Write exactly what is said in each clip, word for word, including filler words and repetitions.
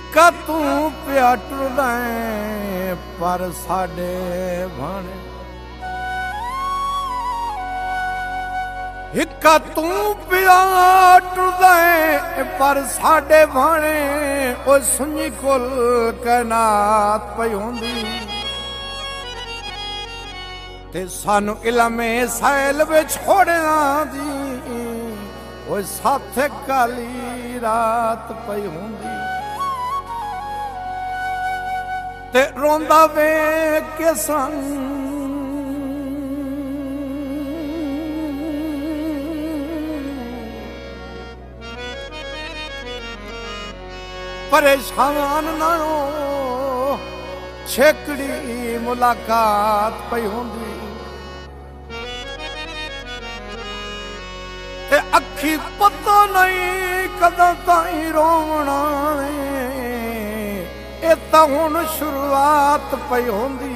हिक्का तू पिया टुरदा पर साडे भाणे हिक्का तू पिया टुरदा पर साडे भाणे ओ सुनी कुल कैनात पई हुंदी ते सानू इलमे सैल विच छोड़िया दी ओ साथे काली रात पई हुंदी ते रोंदा वे के सन परेशान ना हो छेकड़ी मुलाकात पई हुंदी ते अखी पता नहीं कदों ताईं रोवना ए तां हुण शुरुआत पई हुंदी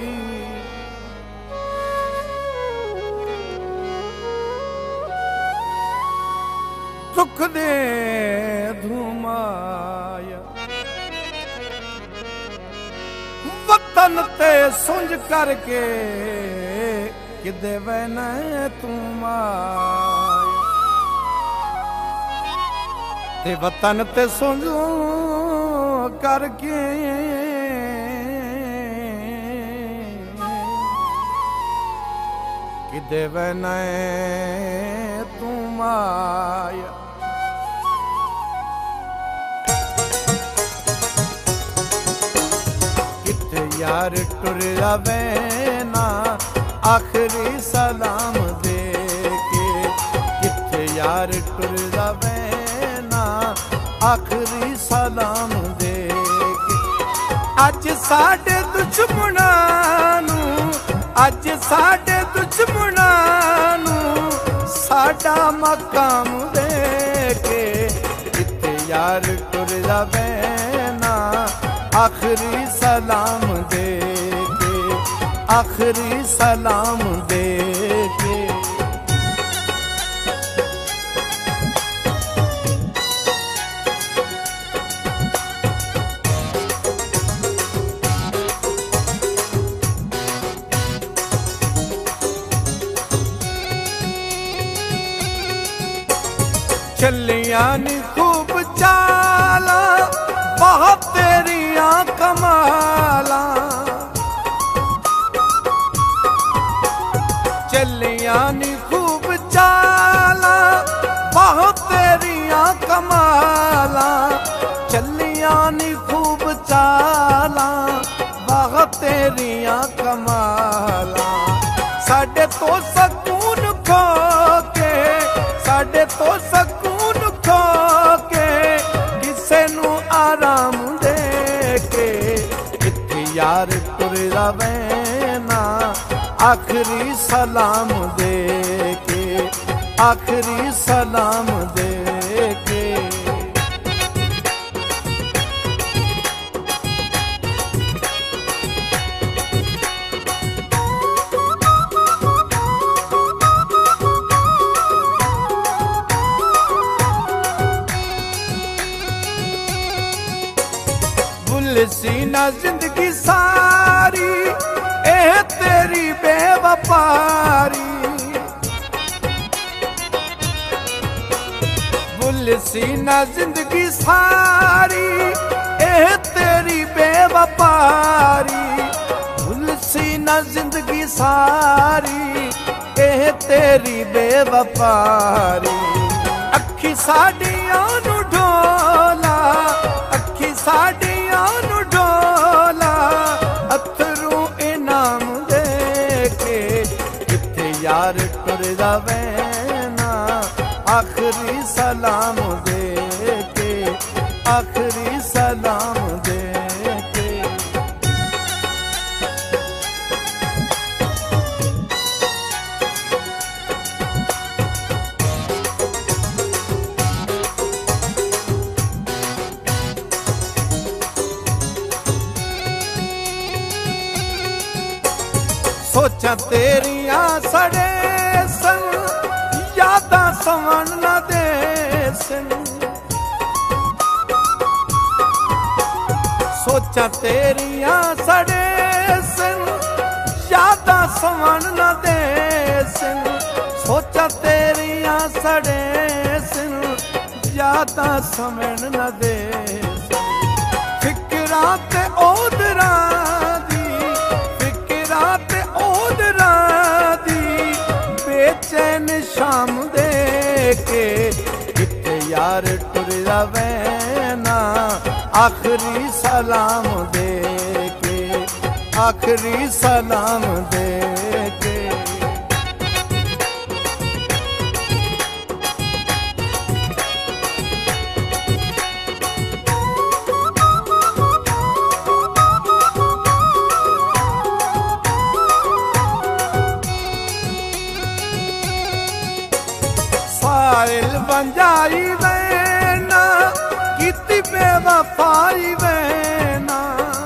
दुख दे धुमाया वतन ते सुंझ करके किदे वैन तू माया ते वतन ते सुंझ करके किदे वैन तू माया यार टुर जावे ना आखिरी सलाम दे के किथे यार टुर जावे ना आखिरी सलाम दे के अज साडे दुश्मनां नू अज साडे दुश्मनां नू साडा मकाम दे के किथे यार टुर जावे ना आखिरी सलाम दे के आखिरी सलाम दे के चलिया नी खूब चाला बहुत तेरिया कमाला चलिया नी खूब चाला बहुत तेरिया कमाला चलिया नी खूब चाला बहुत तेरिया कमाला साडे तो सकून खो के साडे तो सकून खो के किसे नू आराम दे के किथे यार टुर जावे ना आखिरी सलाम दे के आखिरी सलाम दे के सीना जिंदगी सारी ए तेरी बेवफारी बुल सीना जिंदगी सारी ए तेरी बेवफारी बुल सीना जिंदगी सारी ए तेरी बेवफारी अखी साडियां नू ढोला अखी साडियां नू ढोला अथरू इनाम दे के किथे यार टुर जावे ना आखिरी सलाम दे के आखिरी सलाम दे के सोचा तेरिया सड़े सन यादा सवन न दे सन सोचा तेरिया सड़े सिन यादा सवन न दे सिन सोचा तेरिया सड़े सिन यादा सवन न दे फिकरा ते ओदरा दी फिकरा ते ओदरा दी बेचैन शाम दे के किते यार टुर जावे ना आखिरी सलाम दे के आखिरी सलाम दे के साहिल बंजाई वैना किती बेवफाई वैना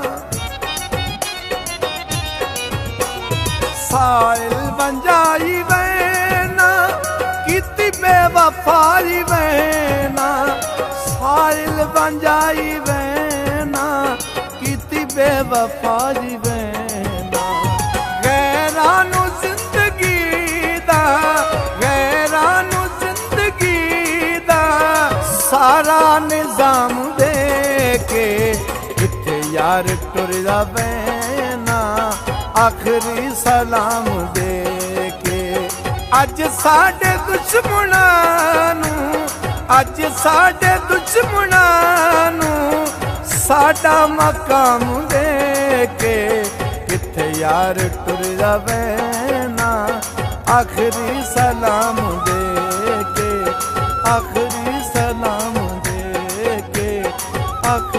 साहिल बंजाई वैना किती बेवफाई वैना साहिल बंजाई वैना किती बेवफाई वैना गैरानू जिंदगी दा गैरानू सारा निजाम दे के किथे यार टुर जावे ना आखिरी सलाम दे के अज साडे दुश्मनां नू अज साडे दुश्मनां नू साडा मकाम दे के किथे यार टुर जावे ना आखिरी सलाम दे के आखिरी सलाम दे के आखिरी